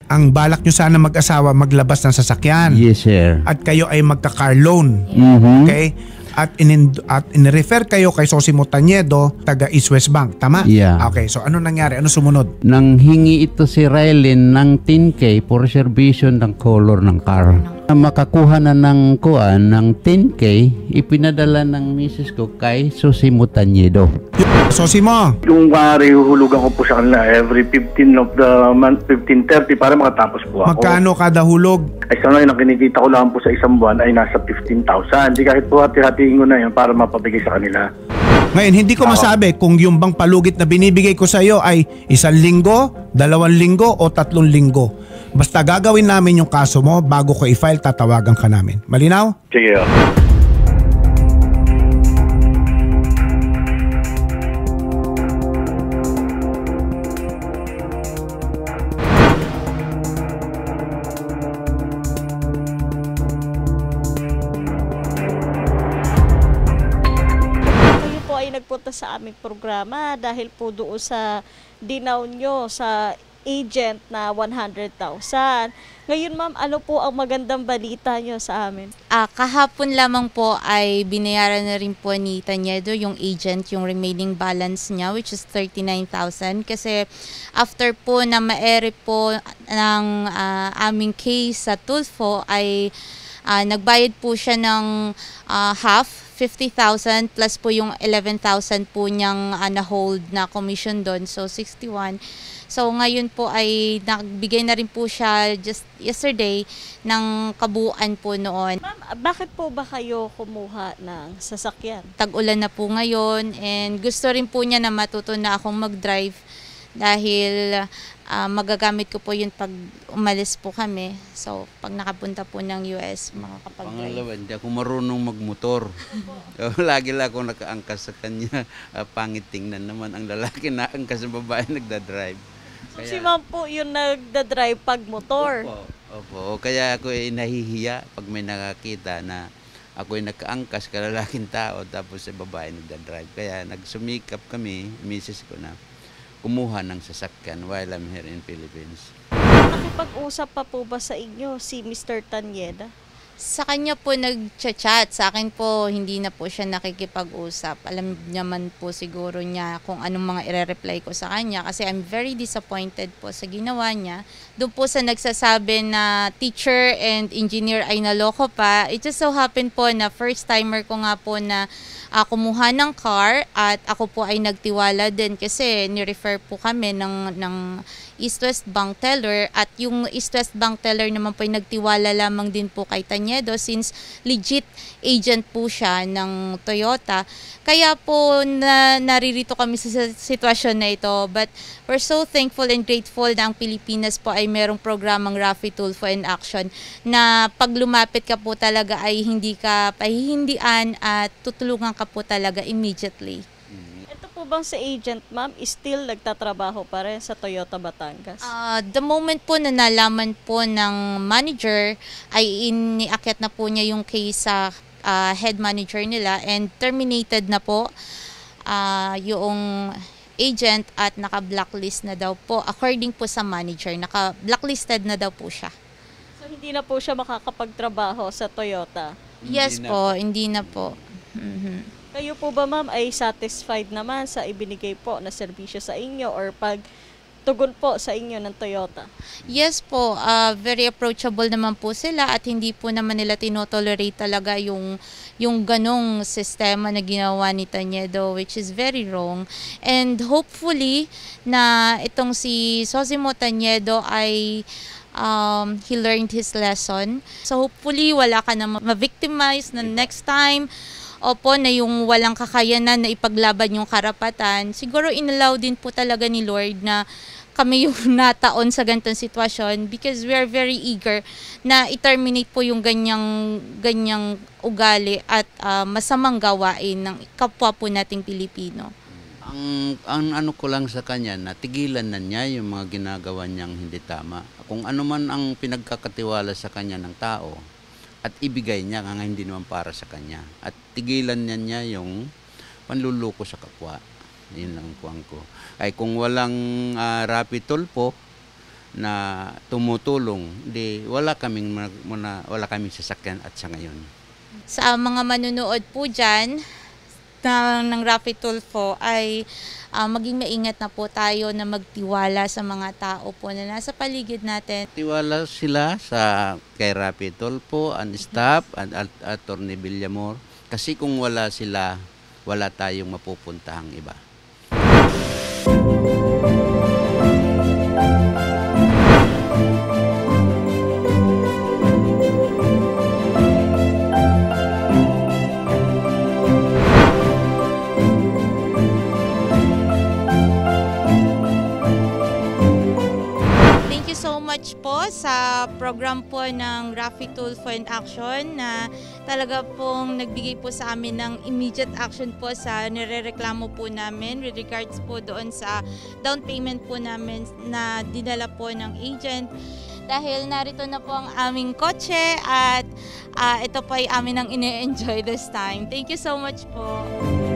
ang balak nyo sana mag-asawa maglabas ng sasakyan. Yes, sir. At kayo ay magka-car loan. Okay? At in-refer kayo kay Sosimo Taniedo, taga East West Bank. Tama? Yeah. Okay, so ano nangyari? Ano sumunod? Nang hingi ito si Rylin ng 10K for reservation ng color ng car. Makakuha na ng kuan ng 10K, ipinadala ng misis ko kay Sosimo Taniedo. Sosimo, Yung hulugan ko po sa kanila every 15 of the month, 15:30 para makatapos po ako. magkano kada hulog? Ay sa ngayon, ang kinikita ko lang po sa isang buwan ay nasa 15,000. Di kahit po hati-hatiin ko na yun para mapabigay sa kanila. Ngayon, hindi ko masabi kung yung bang palugit na binibigay ko sa iyo ay 1 linggo, 2 linggo o 3 linggo. Basta gagawin namin yung kaso mo bago ko i-file, tatawagan ka namin. Malinaw? Sige. Kayo po ay nagpunta sa aming programa dahil po doon sa dinaw nyo sa agent na 100,000. Ngayon ma'am, ano po ang magandang balita nyo sa amin? Kahapon lamang po ay binayaran na rin po ni Taniedo yung agent, yung remaining balance niya, which is 39,000. Kasi after po na ma-ere po ng aming case sa Tulfo ay nagbayad po siya ng half, 50,000 plus po yung 11,000 po niyang na-hold na commission doon. So 61. So ngayon po ay nagbigay na rin po siya just yesterday ng kabuuan po noon. Ma'am, bakit po ba kayo kumuha ng sasakyan? Tag-ulan na po ngayon and gusto rin po niya na matuto na akong mag-drive dahil magagamit ko po yun pag umalis po kami. So pag nakapunta po ng US, makakapag-drive. Pangalawa, hindi ako marunong magmotor. Lagi lang ako nakaangkas sa kanya. Pangit tingnan naman ang lalaki na angkas sa babae nagdadrive. So si ma'am po yung nagda-drive pag motor. Opo. Kaya ako ay nahihiya pag may nakakita na ako ay nakaangkas kalalaking tao tapos sa babae nagdadrive. Kaya nagsumikap kami, misis ko na, kumuha ng sasakyan while I'm here in Philippines. Nakipag-usap pa po ba sa inyo si Mr. Tanieda? Sa kanya po nag-chat, sa akin po hindi na po siya nakikipag-usap. Alam naman po siguro niya kung anong mga ire-reply ko sa kanya kasi I'm very disappointed po sa ginawa niya. Doon po sa nagsasabi na teacher and engineer ay naloko pa, it just so happened po na first timer ko nga po na kumuha ng car at ako po ay nagtiwala din kasi ni-refer po kami ng East West Bank teller at yung East West Bank teller naman po ay nagtiwala lamang din po kay Taniedo since legit agent po siya ng Toyota. Kaya po naririto kami sa sitwasyon na ito, but we're so thankful and grateful na ang Pilipinas po ay merong programang Raffy Tulfo in Action na pag lumapit ka po talaga ay hindi ka pahihindian at tutulungan ka po talaga immediately. Ito po bang sa agent ma'am, still nagtatrabaho pa rin sa Toyota Batangas? The moment po na nalaman po ng manager ay iniakyat na po niya yung case sa head manager nila and terminated na po yung agent at naka-blacklist na daw po according po sa manager, naka-blacklisted na daw po siya. So hindi na po siya makakapagtrabaho sa Toyota? Yes po, hindi na po. Kayo po ba ma'am ay satisfied naman sa ibinigay po na serbisyo sa inyo or pag tugon po sa inyo ng Toyota? Yes po, very approachable naman po sila at hindi po naman nila tinotolerate talaga yung ganong sistema na ginawa ni Taniedo, which is very wrong. And hopefully na itong si Sosimo Taniedo ay he learned his lesson. So hopefully wala ka na ma-victimize na next time. Opo, na yung walang kakayanan na ipaglaban yung karapatan. Siguro inallow din po talaga ni Lord na kami yung nataon sa ganitong sitwasyon because we are very eager na i-terminate po yung ganyang ugali at masamang gawain ng kapwa po nating Pilipino. Ang ano ko lang sa kanya, na tigilan na niya yung mga ginagawa niyang hindi tama. Kung ano man ang pinagkakatiwala sa kanya ng tao, at ibigay niya nga hindi naman para sa kanya. At tigilan niya yung panluluko sa kapwa. Yun lang ang kuwang ko. Ay kung walang Raffy Tulfo, na tumutulong, di wala kaming sasakyan at sa ngayon. Sa mga manunood po dyan ng Raffy Tulfo ay maging maingat na po tayo na magtiwala sa mga tao po na nasa paligid natin. Tiwala sila sa kay Raffy Tulfo and staff and Attorney Villamor kasi kung wala sila, wala tayong mapupuntahang iba. Much po sa program po ng Raffy Tulfo in Action na talaga pong nagbigay po sa amin ng immediate action po sa nirereklamo po namin with regards po doon sa down payment po namin na dinala po ng agent. Dahil narito na po ang aming kotse at ito po ay amin ang ine-enjoy this time. Thank you so much po.